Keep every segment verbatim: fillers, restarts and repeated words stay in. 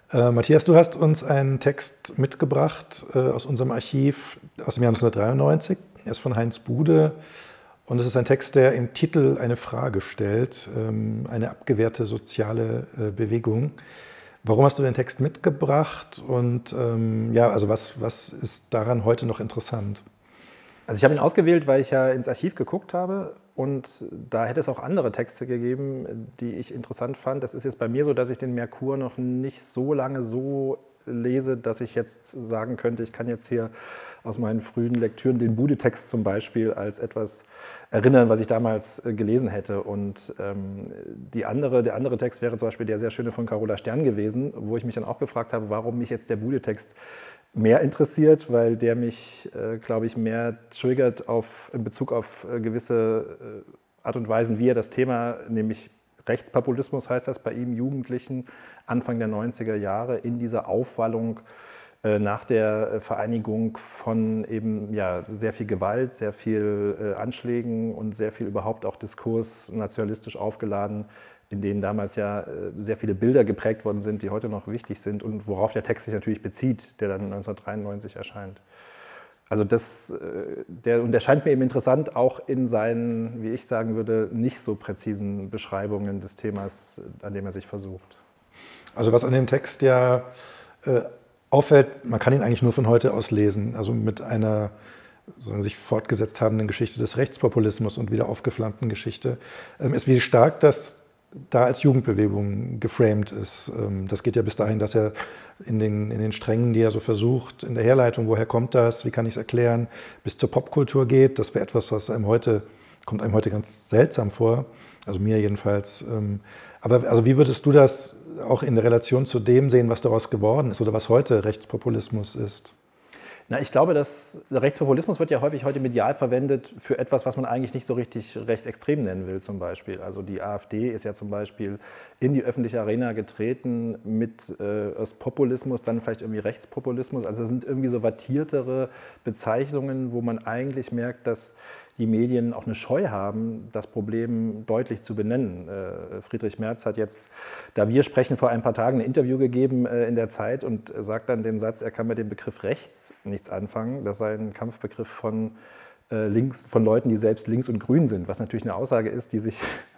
Äh, Matthias, du hast uns einen Text mitgebracht äh, aus unserem Archiv aus dem Jahr neunzehnhundertdreiundneunzig. Er ist von Heinz Bude und es ist ein Text, der im Titel eine Frage stellt, ähm, eine abgewehrte soziale äh, Bewegung. Warum hast du den Text mitgebracht und ähm, ja, also was, was ist daran heute noch interessant? Also ich habe ihn ausgewählt, weil ich ja ins Archiv geguckt habe und da hätte es auch andere Texte gegeben, die ich interessant fand. Das ist jetzt bei mir so, dass ich den Merkur noch nicht so lange so lese, dass ich jetzt sagen könnte, ich kann jetzt hier aus meinen frühen Lektüren den Bude-Text zum Beispiel als etwas erinnern, was ich damals gelesen hätte. Und ähm, die andere, der andere Text wäre zum Beispiel der sehr schöne von Carola Stern gewesen, wo ich mich dann auch gefragt habe, warum mich jetzt der Bude-Text mehr interessiert, weil der mich, äh, glaube ich, mehr triggert auf, in Bezug auf äh, gewisse äh, Art und Weisen, wie er das Thema, nämlich Rechtspopulismus heißt das bei ihm, Jugendlichen, Anfang der neunziger Jahre, in dieser Aufwallung äh, nach der Vereinigung von eben ja, sehr viel Gewalt, sehr viel äh, Anschlägen und sehr viel überhaupt auch Diskurs nationalistisch aufgeladen, in denen damals ja sehr viele Bilder geprägt worden sind, die heute noch wichtig sind und worauf der Text sich natürlich bezieht, der dann neunzehnhundertdreiundneunzig erscheint. Also das, der, und der scheint mir eben interessant, auch in seinen, wie ich sagen würde, nicht so präzisen Beschreibungen des Themas, an dem er sich versucht. Also was an dem Text ja äh, auffällt, man kann ihn eigentlich nur von heute aus lesen, also mit einer so sich fortgesetzt habenden Geschichte des Rechtspopulismus und wieder aufgeflammten Geschichte, ähm, ist, wie stark das da als Jugendbewegung geframed ist. Das geht ja bis dahin, dass er in den, in den Strängen, die er so versucht, in der Herleitung, woher kommt das, wie kann ich es erklären, bis zur Popkultur geht. Das wäre etwas, was einem heute, kommt einem heute ganz seltsam vor, also mir jedenfalls. Aber also wie würdest du das auch in der Relation zu dem sehen, was daraus geworden ist oder was heute Rechtspopulismus ist? Na, ich glaube, dass Rechtspopulismus wird ja häufig heute medial verwendet für etwas, was man eigentlich nicht so richtig rechtsextrem nennen will, zum Beispiel. Also die AfD ist ja zum Beispiel in die öffentliche Arena getreten mit äh, erst Populismus, dann vielleicht irgendwie Rechtspopulismus. Also es sind irgendwie so wattiertere Bezeichnungen, wo man eigentlich merkt, dass die Medien auch eine Scheu haben, das Problem deutlich zu benennen. Friedrich Merz hat jetzt, da wir sprechen, vor ein paar Tagen ein Interview gegeben in der Zeit und sagt dann den Satz, er kann mit dem Begriff rechts nichts anfangen. Das sei ein Kampfbegriff von, links, von Leuten, die selbst links und grün sind, was natürlich eine Aussage ist, die sich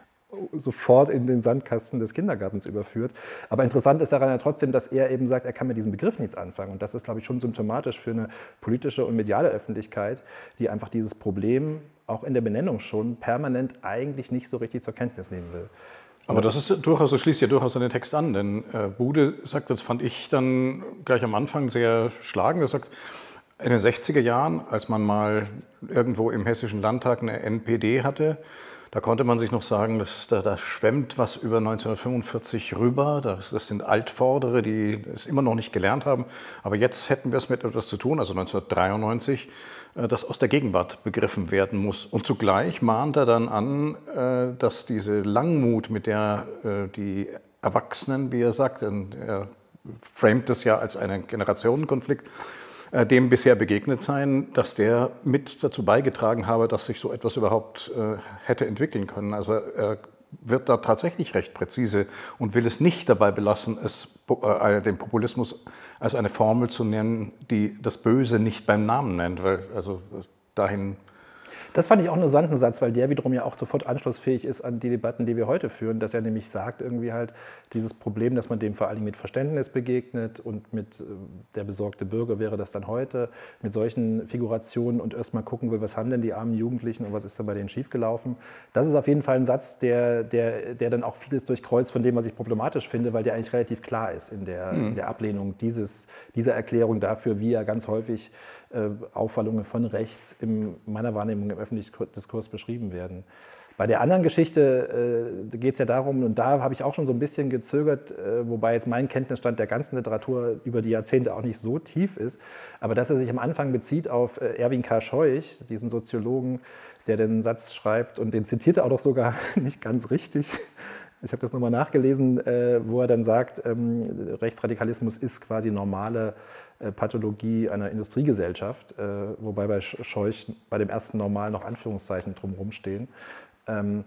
sofort in den Sandkasten des Kindergartens überführt. Aber interessant ist daran ja trotzdem, dass er eben sagt, er kann mit diesem Begriff nichts anfangen. Und das ist, glaube ich, schon symptomatisch für eine politische und mediale Öffentlichkeit, die einfach dieses Problem auch in der Benennung schon permanent eigentlich nicht so richtig zur Kenntnis nehmen will. Aber das ist durchaus, das schließt ja durchaus an den Text an, denn äh, Bude sagt, das fand ich dann gleich am Anfang sehr schlagend, er sagt, in den sechziger Jahren, als man mal irgendwo im Hessischen Landtag eine N P D hatte, da konnte man sich noch sagen, dass da, da schwemmt was über neunzehnhundertfünfundvierzig rüber. Das, das sind Altvordere, die es immer noch nicht gelernt haben. Aber jetzt hätten wir es mit etwas zu tun, also neunzehnhundertdreiundneunzig, das aus der Gegenwart begriffen werden muss. Und zugleich mahnt er dann an, dass diese Langmut, mit der die Erwachsenen, wie er sagt, er framet das ja als einen Generationenkonflikt, dem bisher begegnet sein, dass der mit dazu beigetragen habe, dass sich so etwas überhaupt äh, hätte entwickeln können. Also er wird da tatsächlich recht präzise und will es nicht dabei belassen, es, äh, den Populismus als eine Formel zu nennen, die das Böse nicht beim Namen nennt, weil also dahin... Das fand ich auch einen interessanten Satz, weil der wiederum ja auch sofort anschlussfähig ist an die Debatten, die wir heute führen, dass er nämlich sagt, irgendwie halt dieses Problem, dass man dem vor allem mit Verständnis begegnet und mit der besorgte Bürger wäre das dann heute, mit solchen Figurationen und erstmal gucken will, was haben denn die armen Jugendlichen und was ist da bei denen schiefgelaufen. Das ist auf jeden Fall ein Satz, der, der, der dann auch vieles durchkreuzt von dem, was ich problematisch finde, weil der eigentlich relativ klar ist in der, mhm. in der Ablehnung dieses, dieser Erklärung dafür, wie er ganz häufig Aufwallungen von rechts in meiner Wahrnehmung im öffentlichen Diskurs beschrieben werden. Bei der anderen Geschichte äh, geht es ja darum, und da habe ich auch schon so ein bisschen gezögert, äh, wobei jetzt mein Kenntnisstand der ganzen Literatur über die Jahrzehnte auch nicht so tief ist, aber dass er sich am Anfang bezieht auf äh, Erwin K. Scheuch, diesen Soziologen, der den Satz schreibt, und den zitiert er auch doch sogar nicht ganz richtig. Ich habe das nochmal nachgelesen, äh, wo er dann sagt, ähm, Rechtsradikalismus ist quasi normale Pathologie einer Industriegesellschaft, äh, wobei bei Scheuch bei dem ersten Normal noch Anführungszeichen drumherum stehen. Ähm,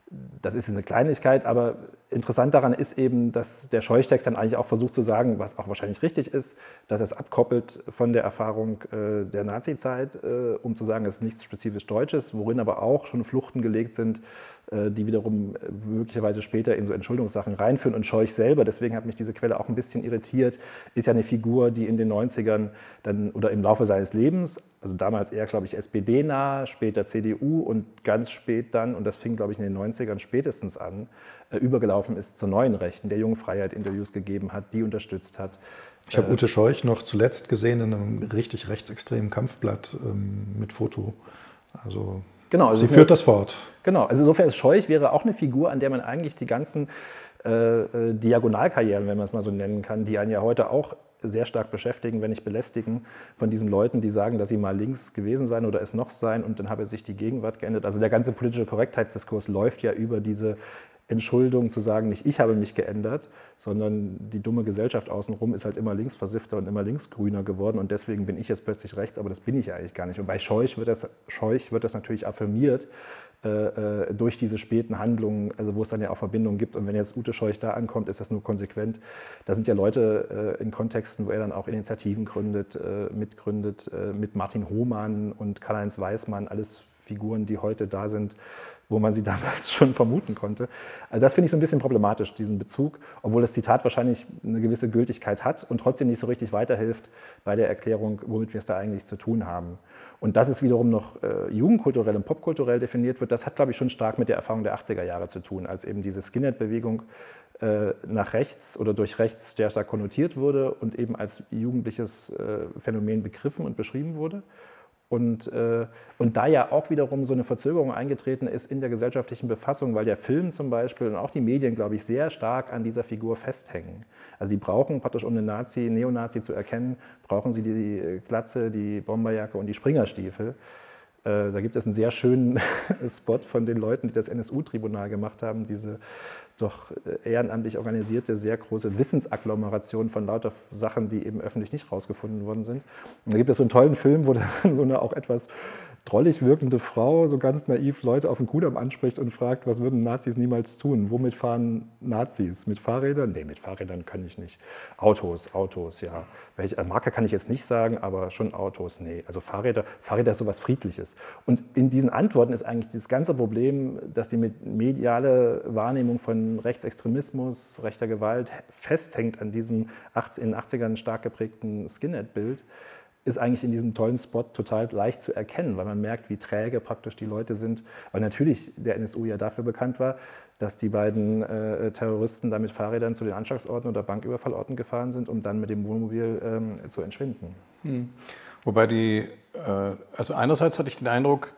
Das ist eine Kleinigkeit, aber interessant daran ist eben, dass der Scheuch-Text dann eigentlich auch versucht zu sagen, was auch wahrscheinlich richtig ist, dass er es abkoppelt von der Erfahrung äh, der Nazizeit, äh, um zu sagen, es ist nichts spezifisch Deutsches, worin aber auch schon Fluchten gelegt sind, äh, die wiederum möglicherweise später in so Entschuldungssachen reinführen. Und Scheuch selber, deswegen hat mich diese Quelle auch ein bisschen irritiert, ist ja eine Figur, die in den neunzigern dann oder im Laufe seines Lebens, also damals eher, glaube ich, S P D-nah, später C D U und ganz spät dann, und das fing, glaube ich, in den neunzigern spätestens an, äh, übergelaufen ist zur neuen Rechten, der Jungen Freiheit Interviews gegeben hat, die unterstützt hat. Ich habe äh, Ute Scheuch noch zuletzt gesehen in einem richtig rechtsextremen Kampfblatt ähm, mit Foto. Also, genau, also sie führt eine, das fort. Genau, also insofern ist Scheuch wäre auch eine Figur, an der man eigentlich die ganzen äh, äh, Diagonalkarrieren, wenn man es mal so nennen kann, die einen ja heute auch sehr stark beschäftigen, wenn nicht belästigen, von diesen Leuten, die sagen, dass sie mal links gewesen seien oder es noch seien und dann habe sich die Gegenwart geändert. Also der ganze politische Korrektheitsdiskurs läuft ja über diese Entschuldung zu sagen, nicht ich habe mich geändert, sondern die dumme Gesellschaft außenrum ist halt immer linksversiffter und immer linksgrüner geworden und deswegen bin ich jetzt plötzlich rechts, aber das bin ich ja eigentlich gar nicht. Und bei Scheuch wird das, Scheuch wird das natürlich affirmiert äh, durch diese späten Handlungen, also wo es dann ja auch Verbindungen gibt. Und wenn jetzt Ute Scheuch da ankommt, ist das nur konsequent. Da sind ja Leute äh, in Kontexten, wo er dann auch Initiativen gründet, äh, mitgründet, äh, mit Martin Hohmann und Karl-Heinz Weismann, alles Figuren, die heute da sind, wo man sie damals schon vermuten konnte. Also das finde ich so ein bisschen problematisch, diesen Bezug, obwohl das Zitat wahrscheinlich eine gewisse Gültigkeit hat und trotzdem nicht so richtig weiterhilft bei der Erklärung, womit wir es da eigentlich zu tun haben. Und dass es wiederum noch äh, jugendkulturell und popkulturell definiert wird, das hat, glaube ich, schon stark mit der Erfahrung der achtziger Jahre zu tun, als eben diese Skinhead-Bewegung äh, nach rechts oder durch rechts sehr stark konnotiert wurde und eben als jugendliches äh, Phänomen begriffen und beschrieben wurde. Und, äh, und da ja auch wiederum so eine Verzögerung eingetreten ist in der gesellschaftlichen Befassung, weil der Film zum Beispiel und auch die Medien, glaube ich, sehr stark an dieser Figur festhängen. Also die brauchen praktisch, um den Nazi, Neonazi zu erkennen, brauchen sie die Glatze, die Bomberjacke und die Springerstiefel. Äh, da gibt es einen sehr schönen Spot von den Leuten, die das N S U-Tribunal gemacht haben, diese doch ehrenamtlich organisierte, sehr große Wissensagglomeration von lauter Sachen, die eben öffentlich nicht rausgefunden worden sind. Und da gibt es so einen tollen Film, wo dann so eine auch etwas drollig wirkende Frau so ganz naiv Leute auf den Kudamm anspricht und fragt, was würden Nazis niemals tun? Womit fahren Nazis? Mit Fahrrädern? Nee, mit Fahrrädern kann ich nicht. Autos, Autos, ja. Welche Marke kann ich jetzt nicht sagen, aber schon Autos, nee. Also Fahrräder, Fahrräder ist sowas Friedliches. Und in diesen Antworten ist eigentlich das ganze Problem, dass die mediale Wahrnehmung von Rechtsextremismus, rechter Gewalt festhängt an diesem in den achtzigern stark geprägten Skinhead-Bild, ist eigentlich in diesem tollen Spot total leicht zu erkennen, weil man merkt, wie träge praktisch die Leute sind. Weil natürlich der N S U ja dafür bekannt war, dass die beiden äh, Terroristen da mit Fahrrädern zu den Anschlagsorten oder Banküberfallorten gefahren sind, um dann mit dem Wohnmobil ähm, zu entschwinden. Hm. Wobei die, äh, also einerseits hatte ich den Eindruck,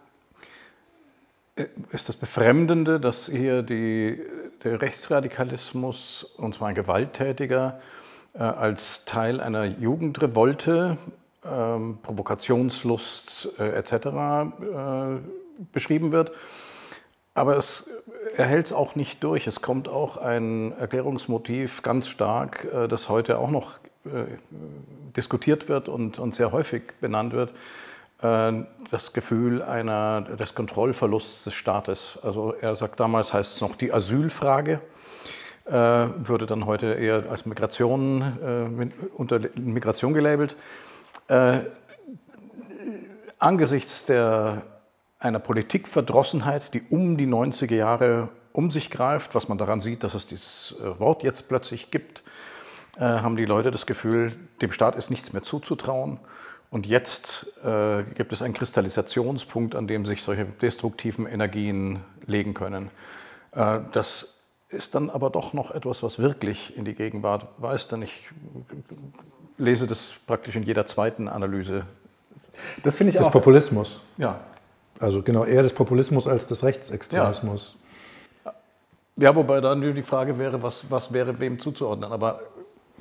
ist das Befremdende, dass hier die, der Rechtsradikalismus, und zwar ein gewalttätiger, äh, als Teil einer Jugendrevolte, Ähm, Provokationslust äh, et cetera äh, beschrieben wird. Aber es erhält es auch nicht durch. Es kommt auch ein Erklärungsmotiv ganz stark, äh, das heute auch noch äh, diskutiert wird und, und sehr häufig benannt wird. Äh, das Gefühl einer, des Kontrollverlusts des Staates. Also er sagt, damals heißt es noch die Asylfrage. Äh, würde dann heute eher als Migration, äh, unter Migration gelabelt. Äh, angesichts der, einer Politikverdrossenheit, die um die neunziger Jahre um sich greift, was man daran sieht, dass es dieses Wort jetzt plötzlich gibt, äh, haben die Leute das Gefühl, dem Staat ist nichts mehr zuzutrauen. Und jetzt äh, gibt es einen Kristallisationspunkt, an dem sich solche destruktiven Energien legen können. Äh, das ist dann aber doch noch etwas, was wirklich in die Gegenwart weist, denn ich lese das praktisch in jeder zweiten Analyse. Das finde ich auch. Des Populismus. Ja. Also genau, eher des Populismus als des Rechtsextremismus. Ja, ja, wobei dann die Frage wäre, was, was wäre wem zuzuordnen. Aber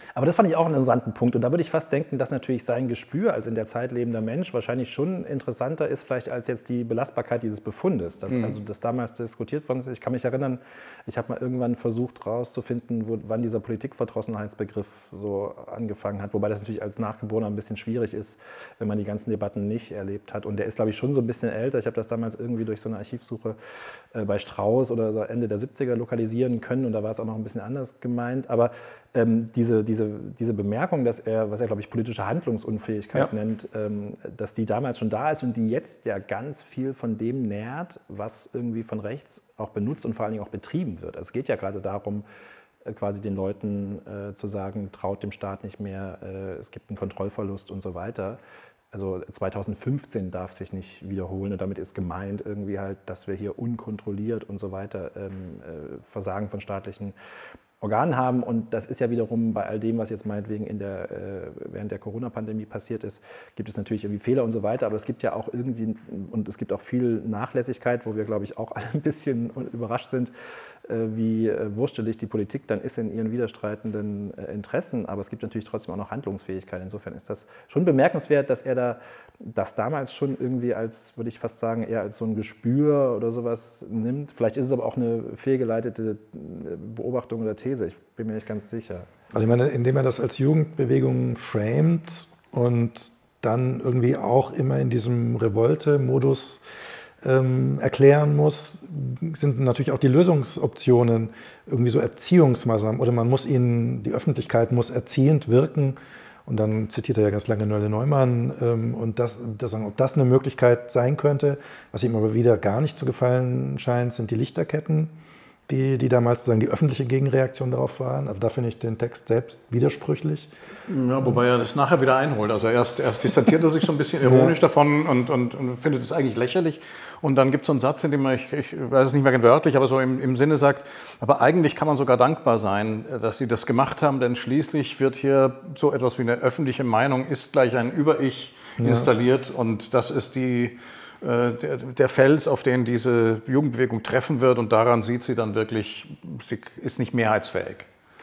Aber das fand ich auch einen interessanten Punkt. Und da würde ich fast denken, dass natürlich sein Gespür als in der Zeit lebender Mensch wahrscheinlich schon interessanter ist, vielleicht als jetzt die Belastbarkeit dieses Befundes. Dass, mhm. Also das damals diskutiert worden ist. Ich kann mich erinnern, ich habe mal irgendwann versucht herauszufinden, wo, wann dieser Politikverdrossenheitsbegriff so angefangen hat. Wobei das natürlich als Nachgeborener ein bisschen schwierig ist, wenn man die ganzen Debatten nicht erlebt hat. Und der ist, glaube ich, schon so ein bisschen älter. Ich habe das damals irgendwie durch so eine Archivsuche äh, bei Strauß oder so Ende der siebziger lokalisieren können. Und da war es auch noch ein bisschen anders gemeint. Aber ähm, diese, diese Diese, diese Bemerkung, dass er, was er, glaube ich, politische Handlungsunfähigkeit ja. nennt, ähm, dass die damals schon da ist und die jetzt ja ganz viel von dem nährt, was irgendwie von rechts auch benutzt und vor allen Dingen auch betrieben wird. Also es geht ja gerade darum, äh, quasi den Leuten äh, zu sagen, traut dem Staat nicht mehr, äh, es gibt einen Kontrollverlust und so weiter. Also zweitausendfünfzehn darf sich nicht wiederholen und damit ist gemeint irgendwie halt, dass wir hier unkontrolliert und so weiter ähm, äh, Versagen von staatlichen Organen haben. Und das ist ja wiederum bei all dem, was jetzt meinetwegen in der, äh, während der Corona-Pandemie passiert ist, gibt es natürlich irgendwie Fehler und so weiter, aber es gibt ja auch irgendwie, und es gibt auch viel Nachlässigkeit, wo wir, glaube ich, auch alle ein bisschen überrascht sind, äh, wie äh, wurstelig die Politik dann ist in ihren widerstreitenden äh, Interessen, aber es gibt natürlich trotzdem auch noch Handlungsfähigkeit. Insofern ist das schon bemerkenswert, dass er da das damals schon irgendwie als, würde ich fast sagen, eher als so ein Gespür oder sowas nimmt. Vielleicht ist es aber auch eine fehlgeleitete Beobachtung oder These. Ich bin mir nicht ganz sicher. Also ich meine, indem er das als Jugendbewegung framet und dann irgendwie auch immer in diesem Revolte-Modus ähm, erklären muss, sind natürlich auch die Lösungsoptionen irgendwie so Erziehungsmaßnahmen. Oder man muss ihnen, die Öffentlichkeit muss erziehend wirken. Und dann zitiert er ja ganz lange Nölle Neumann. Ähm, und das, das, ob das eine Möglichkeit sein könnte, was ihm aber wieder gar nicht zu gefallen scheint, sind die Lichterketten, die, die damals sozusagen die öffentliche Gegenreaktion darauf waren. Also da finde ich den Text selbst widersprüchlich. Ja, wobei er das nachher wieder einholt. Also erst, erst distanziert er sich so ein bisschen ironisch ja. davon und, und, und findet es eigentlich lächerlich. Und dann gibt es so einen Satz, in dem er, ich, ich weiß es nicht mehr wörtlich, aber so im, im Sinne sagt, aber eigentlich kann man sogar dankbar sein, dass sie das gemacht haben, denn schließlich wird hier so etwas wie eine öffentliche Meinung, ist gleich ein Über-Ich ja. installiert und das ist die... Der, der Fels, auf den diese Jugendbewegung treffen wird und daran sieht sie dann wirklich, sie ist nicht mehrheitsfähig.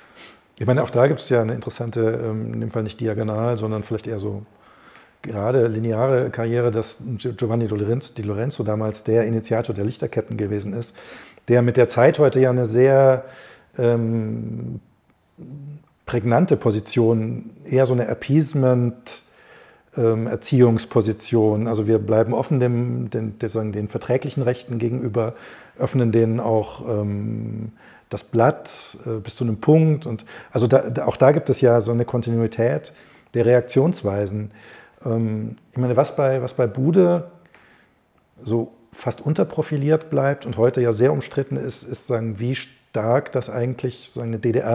Ich meine, auch da gibt es ja eine interessante, in dem Fall nicht diagonal, sondern vielleicht eher so gerade lineare Karriere, dass Giovanni Di Lorenzo damals der Initiator der Lichterketten gewesen ist, der mit der Zeit heute ja eine sehr ähm, prägnante Position, eher so eine Appeasement- Erziehungsposition. Also wir bleiben offen dem, den, den, den verträglichen Rechten gegenüber, öffnen denen auch ähm, das Blatt äh, bis zu einem Punkt. Und also da, da, auch da gibt es ja so eine Kontinuität der Reaktionsweisen. Ähm, ich meine, was bei, was bei Bude so fast unterprofiliert bleibt und heute ja sehr umstritten ist, ist sagen, wie stark das eigentlich so eine D D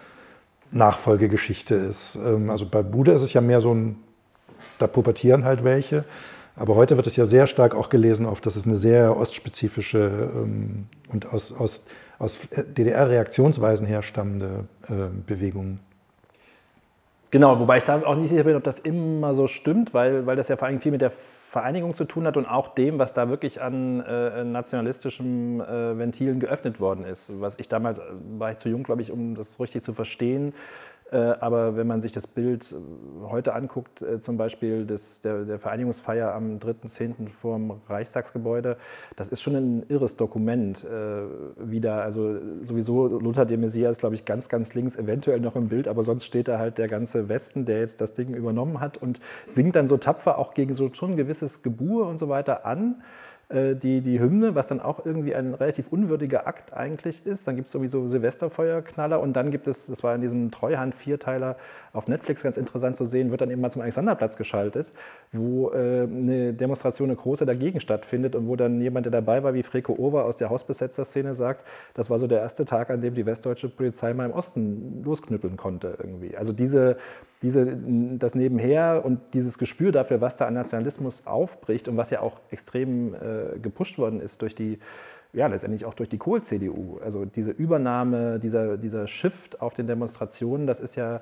R-Nachfolgegeschichte ist. Ähm, also bei Bude ist es ja mehr so ein Da pubertieren halt welche. Aber heute wird es ja sehr stark auch gelesen auf, dass es eine sehr ostspezifische ähm, und aus, aus, aus D D R-Reaktionsweisen herstammende äh, Bewegung. Genau, wobei ich da auch nicht sicher bin, ob das immer so stimmt, weil, weil das ja vor allem viel mit der Vereinigung zu tun hat und auch dem, was da wirklich an äh, nationalistischen äh, Ventilen geöffnet worden ist. Was ich damals, war ich zu jung, glaube ich, um das richtig zu verstehen. Aber wenn man sich das Bild heute anguckt, zum Beispiel des, der, der Vereinigungsfeier am dritten zehnten vor dem Reichstagsgebäude, das ist schon ein irres Dokument äh, wieder. Also sowieso Lothar de Maizière, glaube ich, ganz, ganz links eventuell noch im Bild, aber sonst steht da halt der ganze Westen, der jetzt das Ding übernommen hat und singt dann so tapfer auch gegen so schon ein gewisses Gebur und so weiter an. Die, die Hymne, was dann auch irgendwie ein relativ unwürdiger Akt eigentlich ist. Dann gibt es sowieso Silvesterfeuerknaller und dann gibt es, das war in diesem Treuhand-Vierteiler auf Netflix ganz interessant zu sehen, wird dann eben mal zum Alexanderplatz geschaltet, wo äh, eine Demonstration, eine große dagegen stattfindet und wo dann jemand, der dabei war, wie Freke Over aus der Hausbesetzerszene sagt, das war so der erste Tag, an dem die westdeutsche Polizei mal im Osten losknüppeln konnte irgendwie. Also diese Diese, das Nebenher und dieses Gespür dafür, was da an Nationalismus aufbricht und was ja auch extrem äh, gepusht worden ist durch die, ja letztendlich auch durch die Kohl-C D U. Also diese Übernahme, dieser, dieser Shift auf den Demonstrationen, das ist ja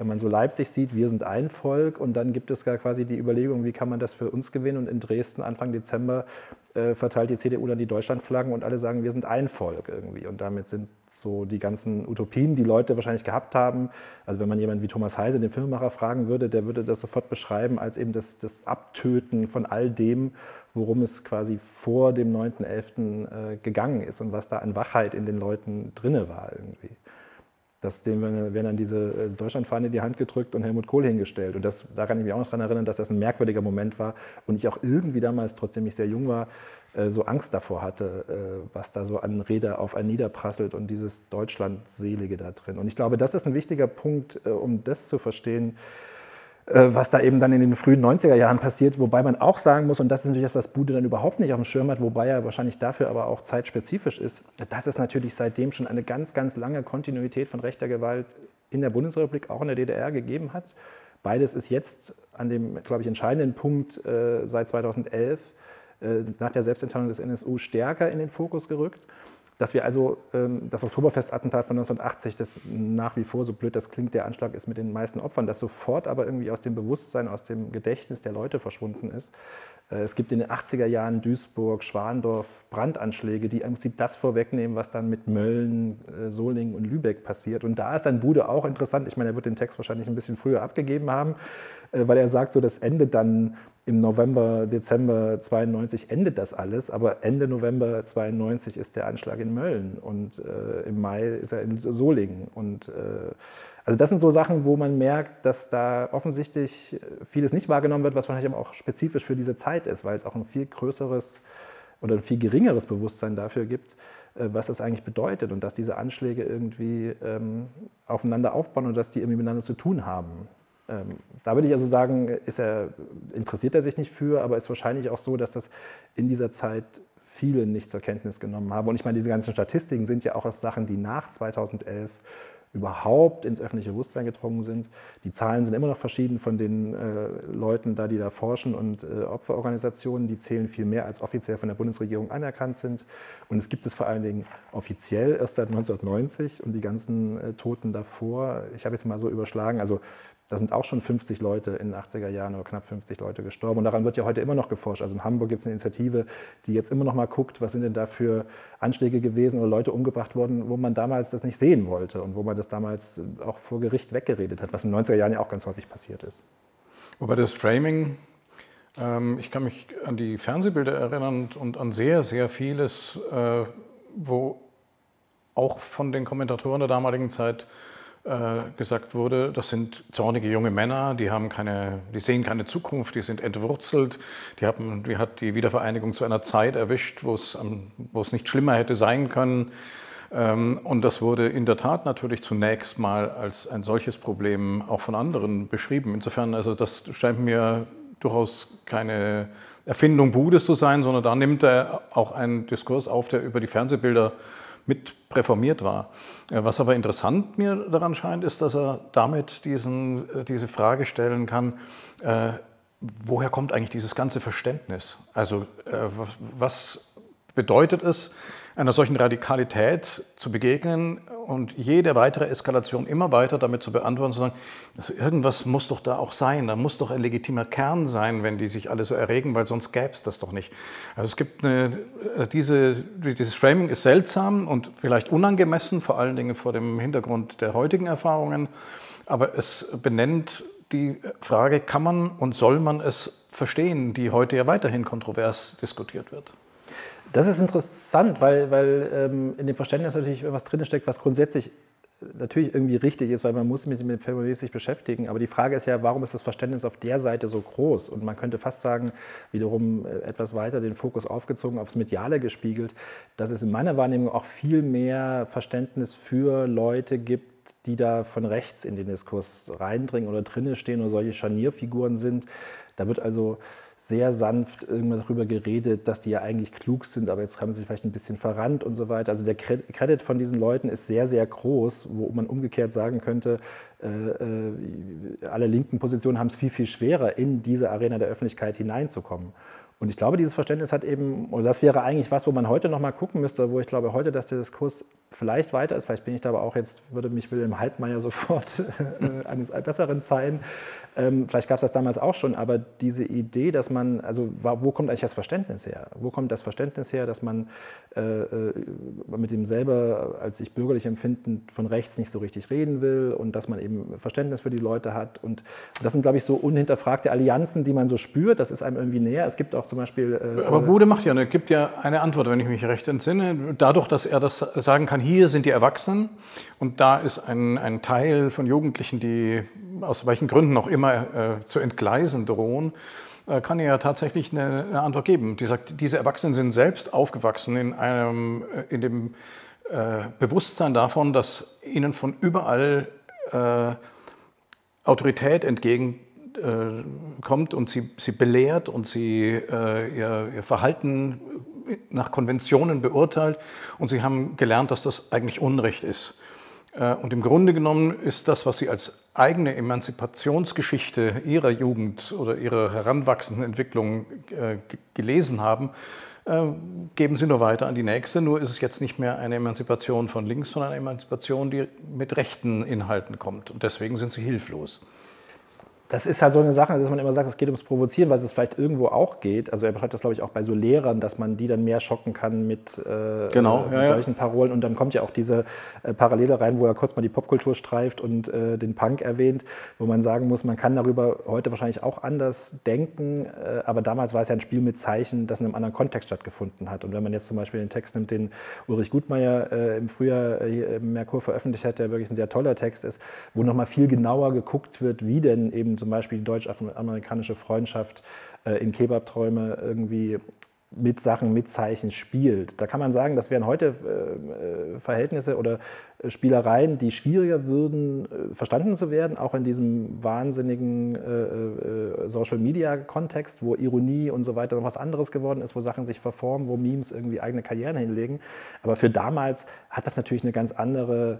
wenn man so Leipzig sieht, wir sind ein Volk und dann gibt es gar quasi die Überlegung, wie kann man das für uns gewinnen und in Dresden Anfang Dezember äh, verteilt die C D U dann die Deutschlandflaggen und alle sagen, wir sind ein Volk irgendwie und damit sind so die ganzen Utopien, die Leute wahrscheinlich gehabt haben, also wenn man jemanden wie Thomas Heise, den Filmemacher, fragen würde, der würde das sofort beschreiben als eben das, das Abtöten von all dem, worum es quasi vor dem neunten elften äh, gegangen ist und was da an Wachheit in den Leuten drinne war irgendwie. Das, dem werden dann diese Deutschlandfahne in die Hand gedrückt und Helmut Kohl hingestellt. Und das, da kann ich mich auch noch daran erinnern, dass das ein merkwürdiger Moment war und ich auch irgendwie damals, trotzdem ich sehr jung war, so Angst davor hatte, was da so an Räder auf einen niederprasselt und dieses Deutschlandselige da drin. Und ich glaube, das ist ein wichtiger Punkt, um das zu verstehen, was da eben dann in den frühen neunziger Jahren passiert, wobei man auch sagen muss, und das ist natürlich das, was Bude dann überhaupt nicht auf dem Schirm hat, wobei er wahrscheinlich dafür aber auch zeitspezifisch ist, dass es natürlich seitdem schon eine ganz, ganz lange Kontinuität von rechter Gewalt in der Bundesrepublik, auch in der D D R gegeben hat. Beides ist jetzt an dem, glaube ich, entscheidenden Punkt äh, seit zweitausendelf äh, nach der Selbstenttarnung des N S U stärker in den Fokus gerückt. Dass wir also ähm, das Oktoberfestattentat von neunzehnhundertachtzig, das nach wie vor, so blöd das klingt, der Anschlag ist mit den meisten Opfern, das sofort aber irgendwie aus dem Bewusstsein, aus dem Gedächtnis der Leute verschwunden ist. Äh, es gibt in den achtziger Jahren Duisburg, Schwandorf Brandanschläge, die im Prinzip das vorwegnehmen, was dann mit Mölln, äh, Solingen und Lübeck passiert. Und da ist dann Bude auch interessant. Ich meine, er wird den Text wahrscheinlich ein bisschen früher abgegeben haben, äh, weil er sagt, so das endet dann im November, Dezember zweiundneunzig endet das alles, aber Ende November zweiundneunzig ist der Anschlag in Mölln und äh, im Mai ist er in Solingen. Und, äh, also das sind so Sachen, wo man merkt, dass da offensichtlich vieles nicht wahrgenommen wird, was wahrscheinlich aber auch spezifisch für diese Zeit ist, weil es auch ein viel größeres oder ein viel geringeres Bewusstsein dafür gibt, äh, was das eigentlich bedeutet und dass diese Anschläge irgendwie ähm, aufeinander aufbauen und dass die irgendwie miteinander zu tun haben. Da würde ich also sagen, ist er, interessiert er sich nicht für, aber ist wahrscheinlich auch so, dass das in dieser Zeit viele nicht zur Kenntnis genommen haben. Und ich meine, diese ganzen Statistiken sind ja auch aus Sachen, die nach zweitausendelf überhaupt ins öffentliche Bewusstsein gedrungen sind. Die Zahlen sind immer noch verschieden von den äh, Leuten, da die da forschen und äh, Opferorganisationen, die zählen viel mehr, als offiziell von der Bundesregierung anerkannt sind. Und es gibt es vor allen Dingen offiziell erst seit neunzehnhundertneunzig und die ganzen äh, Toten davor, ich habe jetzt mal so überschlagen, also da sind auch schon fünfzig Leute in den achtziger Jahren oder knapp fünfzig Leute gestorben. Und daran wird ja heute immer noch geforscht. Also in Hamburg gibt es eine Initiative, die jetzt immer noch mal guckt, was sind denn da für Anschläge gewesen oder Leute umgebracht worden, wo man damals das nicht sehen wollte und wo man das damals auch vor Gericht weggeredet hat, was in den neunziger Jahren ja auch ganz häufig passiert ist. Wobei das Framing, ähm, ich kann mich an die Fernsehbilder erinnern und an sehr, sehr vieles, äh, wo auch von den Kommentatoren der damaligen Zeit gesagt wurde, das sind zornige junge Männer, die, haben keine, die sehen keine Zukunft, die sind entwurzelt, die, haben, die hat die Wiedervereinigung zu einer Zeit erwischt, wo es, wo es nicht schlimmer hätte sein können. Und das wurde in der Tat natürlich zunächst mal als ein solches Problem auch von anderen beschrieben. Insofern, also das scheint mir durchaus keine Erfindung Budes zu sein, sondern da nimmt er auch einen Diskurs auf, der über die Fernsehbilder mit präformiert war. Was aber interessant mir daran scheint, ist, dass er damit diesen, diese Frage stellen kann, äh, woher kommt eigentlich dieses ganze Verständnis? Also äh, was bedeutet es, einer solchen Radikalität zu begegnen und jede weitere Eskalation immer weiter damit zu beantworten, zu sagen, also irgendwas muss doch da auch sein, da muss doch ein legitimer Kern sein, wenn die sich alle so erregen, weil sonst gäbe es das doch nicht. Also es gibt eine, diese, dieses Framing ist seltsam und vielleicht unangemessen, vor allen Dingen vor dem Hintergrund der heutigen Erfahrungen, aber es benennt die Frage, kann man und soll man es verstehen, die heute ja weiterhin kontrovers diskutiert wird. Das ist interessant, weil, weil ähm, in dem Verständnis natürlich etwas drinsteckt, was grundsätzlich natürlich irgendwie richtig ist, weil man muss mit dem Phänomen sich beschäftigen. Aber die Frage ist ja, warum ist das Verständnis auf der Seite so groß? Und man könnte fast sagen, wiederum etwas weiter den Fokus aufgezogen, aufs Mediale gespiegelt, dass es in meiner Wahrnehmung auch viel mehr Verständnis für Leute gibt, die da von rechts in den Diskurs reindringen oder drinnen stehen oder solche Scharnierfiguren sind. Da wird also sehr sanft irgendwann darüber geredet, dass die ja eigentlich klug sind, aber jetzt haben sie sich vielleicht ein bisschen verrannt und so weiter. Also der Credit von diesen Leuten ist sehr, sehr groß, wo man umgekehrt sagen könnte, äh, äh, alle linken Positionen haben es viel, viel schwerer, in diese Arena der Öffentlichkeit hineinzukommen. Und ich glaube, dieses Verständnis hat eben, oder das wäre eigentlich was, wo man heute noch mal gucken müsste, wo ich glaube heute, dass der Diskurs vielleicht weiter ist. Vielleicht bin ich da aber auch jetzt, würde mich Wilhelm Haltmeier sofort äh, eines Besseren zeigen. Ähm, vielleicht gab es das damals auch schon, aber diese Idee, dass man, also wo kommt eigentlich das Verständnis her? Wo kommt das Verständnis her, dass man äh, mit dem selber als sich bürgerlich empfinden von rechts nicht so richtig reden will und dass man eben Verständnis für die Leute hat? Und das sind, glaube ich, so unhinterfragte Allianzen, die man so spürt. Das ist einem irgendwie näher. Es gibt auch zum Beispiel... Äh, aber Bude macht ja, gibt ja eine Antwort, wenn ich mich recht entsinne. Dadurch, dass er das sagen kann, hier sind die Erwachsenen und da ist ein, ein Teil von Jugendlichen, die aus welchen Gründen auch immer äh, zu entgleisen drohen, äh, kann er ja tatsächlich eine, eine Antwort geben. Die sagt, diese Erwachsenen sind selbst aufgewachsen in, einem, äh, in dem äh, Bewusstsein davon, dass ihnen von überall äh, Autorität entgegen kommt und sie, sie belehrt und sie äh, ihr, ihr Verhalten nach Konventionen beurteilt und sie haben gelernt, dass das eigentlich Unrecht ist. Äh, und im Grunde genommen ist das, was sie als eigene Emanzipationsgeschichte ihrer Jugend oder ihrer heranwachsenden Entwicklung äh, gelesen haben, äh, geben sie nur weiter an die nächste. Nur ist es jetzt nicht mehr eine Emanzipation von links, sondern eine Emanzipation, die mit rechten Inhalten kommt. Und deswegen sind sie hilflos. Das ist halt so eine Sache, dass man immer sagt, es geht ums Provozieren, was es vielleicht irgendwo auch geht. Also er beschreibt das, glaube ich, auch bei so Lehrern, dass man die dann mehr schocken kann mit, äh, genau, mit ja, solchen ja. Parolen. Und dann kommt ja auch diese äh, Parallele rein, wo er kurz mal die Popkultur streift und äh, den Punk erwähnt, wo man sagen muss, man kann darüber heute wahrscheinlich auch anders denken. Äh, aber damals war es ja ein Spiel mit Zeichen, das in einem anderen Kontext stattgefunden hat. Und wenn man jetzt zum Beispiel den Text nimmt, den Ulrich Gutmeier äh, im Frühjahr äh, im Merkur veröffentlicht hat, der wirklich ein sehr toller Text ist, wo nochmal viel genauer geguckt wird, wie denn eben zum Beispiel die deutsch-amerikanische Freundschaft äh, in Kebabträume irgendwie mit Sachen, mit Zeichen spielt. Da kann man sagen, das wären heute äh, Verhältnisse oder äh, Spielereien, die schwieriger würden, äh, verstanden zu werden, auch in diesem wahnsinnigen äh, äh, Social-Media-Kontext, wo Ironie und so weiter noch was anderes geworden ist, wo Sachen sich verformen, wo Memes irgendwie eigene Karrieren hinlegen. Aber für damals hat das natürlich eine ganz andere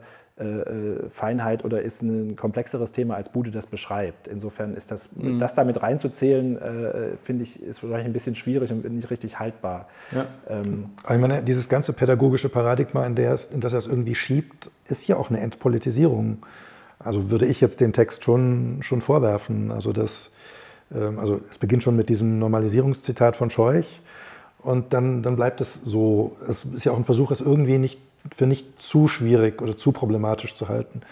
Feinheit oder ist ein komplexeres Thema, als Bude das beschreibt. Insofern ist das, mhm. das damit reinzuzählen, äh, finde ich, ist wahrscheinlich ein bisschen schwierig und nicht richtig haltbar. Ja. Ähm, ich meine, dieses ganze pädagogische Paradigma, in, der es, in das er es irgendwie schiebt, ist ja auch eine Entpolitisierung. Also würde ich jetzt den Text schon, schon vorwerfen. Also, das, ähm, also es beginnt schon mit diesem Normalisierungszitat von Scheuch und dann, dann bleibt es so. Es ist ja auch ein Versuch, es irgendwie nicht für nicht zu schwierig oder zu problematisch zu halten.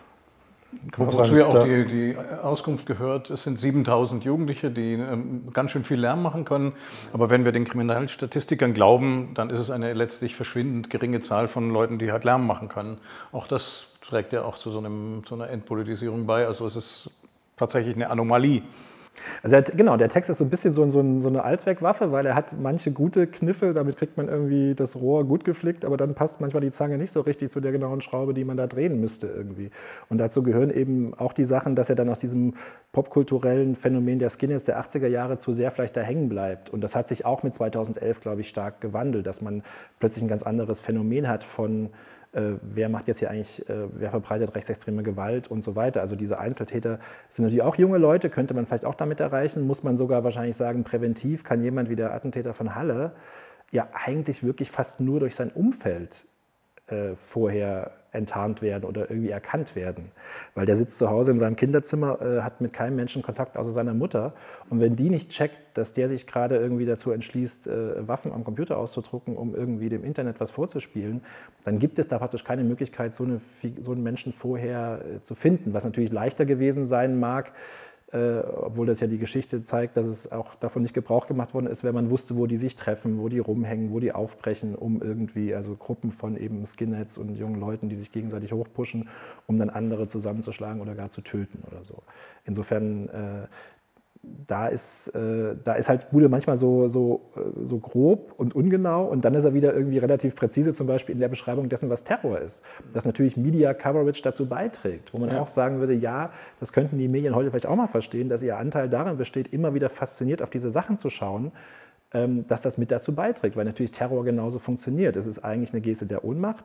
Wozu ja auch die, die Auskunft gehört, es sind siebentausend Jugendliche, die ähm, ganz schön viel Lärm machen können. Aber wenn wir den Kriminalstatistikern glauben, dann ist es eine letztlich verschwindend geringe Zahl von Leuten, die halt Lärm machen können. Auch das trägt ja auch zu so, einem, zu einer Entpolitisierung bei. Also es ist tatsächlich eine Anomalie. Also er hat, genau, der Text ist so ein bisschen so, so, so eine Allzweckwaffe, weil er hat manche gute Kniffe, damit kriegt man irgendwie das Rohr gut geflickt, aber dann passt manchmal die Zange nicht so richtig zu der genauen Schraube, die man da drehen müsste irgendwie. Und dazu gehören eben auch die Sachen, dass er dann aus diesem popkulturellen Phänomen der Skinheads der achtziger Jahre zu sehr vielleicht da hängen bleibt. Und das hat sich auch mit zweitausendelf, glaube ich, stark gewandelt, dass man plötzlich ein ganz anderes Phänomen hat von Äh, wer macht jetzt hier eigentlich, äh, wer verbreitet rechtsextreme Gewalt und so weiter. Also diese Einzeltäter sind natürlich auch junge Leute, könnte man vielleicht auch damit erreichen, muss man sogar wahrscheinlich sagen, präventiv kann jemand wie der Attentäter von Halle ja eigentlich wirklich fast nur durch sein Umfeld äh, vorher enttarnt werden oder irgendwie erkannt werden. Weil der sitzt zu Hause in seinem Kinderzimmer, äh, hat mit keinem Menschen Kontakt außer seiner Mutter. Und wenn die nicht checkt, dass der sich gerade irgendwie dazu entschließt, äh, Waffen am Computer auszudrucken, um irgendwie dem Internet was vorzuspielen, dann gibt es da praktisch keine Möglichkeit, so, eine, so einen Menschen vorher äh, zu finden. Was natürlich leichter gewesen sein mag, Äh, obwohl das ja die Geschichte zeigt, dass es auch davon nicht Gebrauch gemacht worden ist, wenn man wusste, wo die sich treffen, wo die rumhängen, wo die aufbrechen, um irgendwie, also Gruppen von eben Skinheads und jungen Leuten, die sich gegenseitig hochpushen, um dann andere zusammenzuschlagen oder gar zu töten oder so. Insofern, äh, da ist, äh, da ist halt Bude manchmal so, so, so grob und ungenau und dann ist er wieder irgendwie relativ präzise, zum Beispiel in der Beschreibung dessen, was Terror ist. Dass natürlich Media Coverage dazu beiträgt, wo man ja auch sagen würde, ja, das könnten die Medien heute vielleicht auch mal verstehen, dass ihr Anteil darin besteht, immer wieder fasziniert auf diese Sachen zu schauen, ähm, dass das mit dazu beiträgt, weil natürlich Terror genauso funktioniert. Es ist eigentlich eine Geste der Ohnmacht,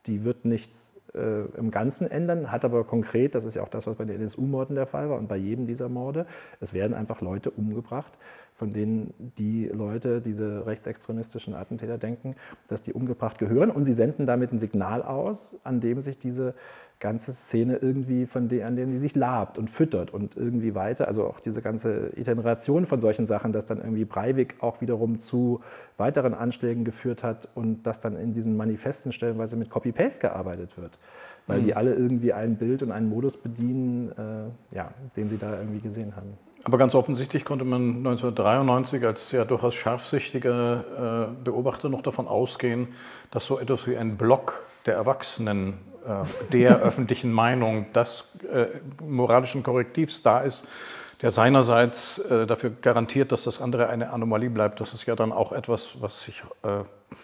die wird nichts äh, im Ganzen ändern, hat aber konkret, das ist ja auch das, was bei den N S U-Morden der Fall war und bei jedem dieser Morde, es werden einfach Leute umgebracht, von denen die Leute, diese rechtsextremistischen Attentäter denken, dass die umgebracht gehören und sie senden damit ein Signal aus, an dem sich diese ganze Szene irgendwie, von denen, an denen die sich labt und füttert und irgendwie weiter, also auch diese ganze Iteration von solchen Sachen, dass dann irgendwie Breivik auch wiederum zu weiteren Anschlägen geführt hat und dass dann in diesen Manifesten stellenweise mit Copy-Paste gearbeitet wird, weil mhm. die alle irgendwie ein Bild und einen Modus bedienen, äh, ja, den sie da irgendwie gesehen haben. Aber ganz offensichtlich konnte man neunzehnhundertdreiundneunzig als ja durchaus scharfsichtiger äh, Beobachter noch davon ausgehen, dass so etwas wie ein Block der Erwachsenen, äh, der öffentlichen Meinung, des äh, moralischen Korrektivs da ist, der seinerseits äh, dafür garantiert, dass das andere eine Anomalie bleibt. Das ist ja dann auch etwas, was sich äh,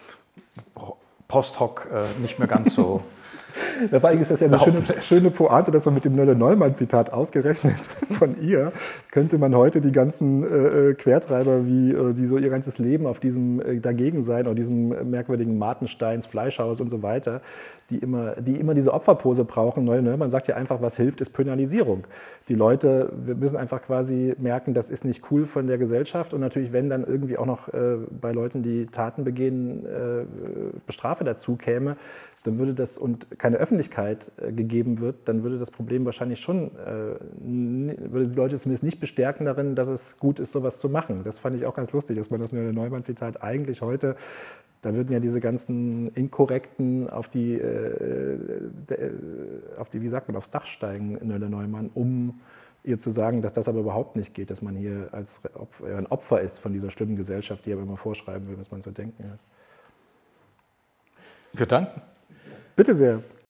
post hoc äh, nicht mehr ganz so... Ja, vor allem ist das ja eine schöne, schöne Pointe, dass man mit dem Nölle-Neumann-Zitat ausgerechnet von ihr, könnte man heute die ganzen äh, Quertreiber, wie, äh, die so ihr ganzes Leben auf diesem äh, dagegen sein, oder diesem merkwürdigen Martensteins Fleischhaus und so weiter, die immer, die immer diese Opferpose brauchen. Nölle-Neumann sagt ja einfach, was hilft, ist Penalisierung. Die Leute, wir müssen einfach quasi merken, das ist nicht cool von der Gesellschaft und natürlich, wenn dann irgendwie auch noch äh, bei Leuten, die Taten begehen, äh, Bestrafe dazu käme, dann würde das und keine Öffentlichkeit äh, gegeben wird, dann würde das Problem wahrscheinlich schon, äh, würde die Leute zumindest nicht bestärken darin, dass es gut ist, sowas zu machen. Das fand ich auch ganz lustig, dass man das Nölle-Neumann-Zitat eigentlich heute, da würden ja diese ganzen Inkorrekten auf die, äh, de, auf die, wie sagt man, aufs Dach steigen, Nölle-Neumann, um ihr zu sagen, dass das aber überhaupt nicht geht, dass man hier als Opfer, ein Opfer ist von dieser schlimmen Gesellschaft, die aber immer vorschreiben will, was man zu denken hat. Wir danken. Bitte sehr.